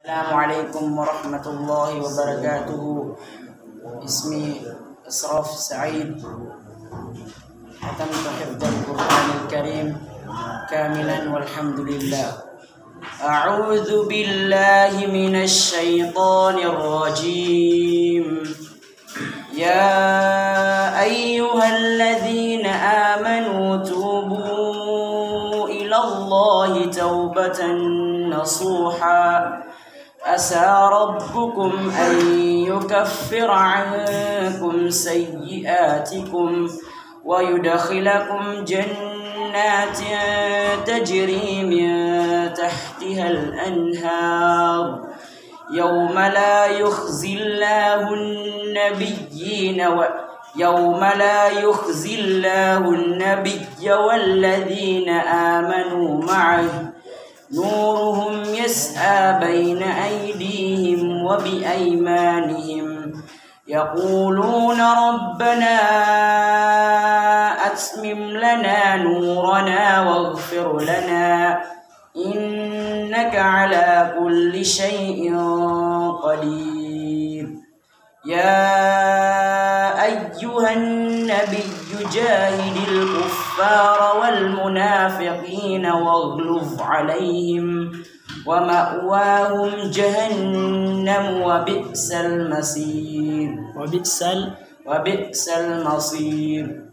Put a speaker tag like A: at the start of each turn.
A: السلام عليكم ورحمة الله وبركاته. اسمي إسراف سعيد. ختمت حفظ القرآن الكريم كاملا والحمد لله. أعوذ بالله من الشيطان الرجيم. يا أيها الذين آمنوا توبوا إلى الله توبة نصوحا عسى ربكم أن يكفر عنكم سيئاتكم ويدخلكم جنات تجري من تحتها الأنهار يوم لا يخزي الله النبي والذين آمنوا معه نورهم يسعى بين أيديهم وبأيمانهم يقولون ربنا أتمم لنا نورنا واغفر لنا إنك على كل شيء قدير. يا أيها النبي جاهد الكفار والمنافقين واغلظ عليهم ومأواهم جهنم وبئس المصير.